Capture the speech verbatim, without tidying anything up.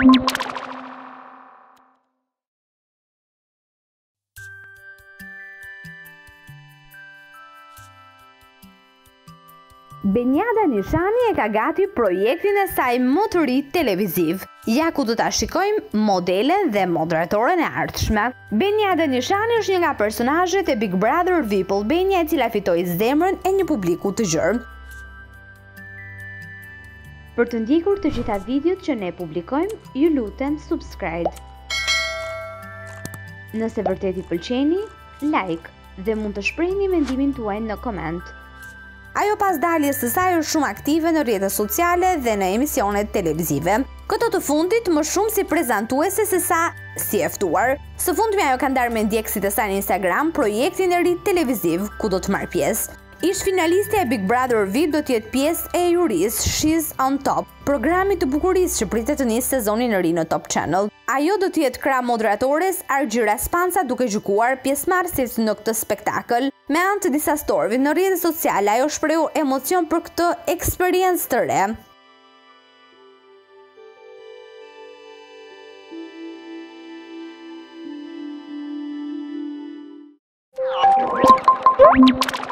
Benjada Nishani e ka gati projektin e saj më të ri televiziv. Ja ku do ta shikojmë modelen dhe moderatoren e ardhshme. Benjada Nishani është një nga personazhet e Big Brother V I P Albania, e cila fitoi zemrën e një publiku të gjerë. Për të ndjekur të gjitha videot që ne publikojmë, ju lutem subscribe. Nëse vërtet i pëlqeni, like dhe mund të shprehni mendimin tuaj në koment. Ajo pas daljes së saj është shumë aktive në rrjetet sociale dhe në emisionet televizive. Këto të fundit më shumë si prezantuese se sa si e ftuar. Së fundmi ajo ka ndarë me ndjekësit e saj në Instagram projektin e ri televiziv ku do të marrë pjesë. Ish finaliste e Big Brother V I P do të jetë pjesë e jurisë She's on Top, programi të bukurisë që pritet të nisë sezonin e ri në Top Channel. Ajo do të jetë krah moderatores Argjira Spanca, duke gjykuar pjesëmarrësit në këtë spektakël. Me anë të disa storëve në rrjetet sociale, ajo shprehu emocion për këtë eksperiencë të re.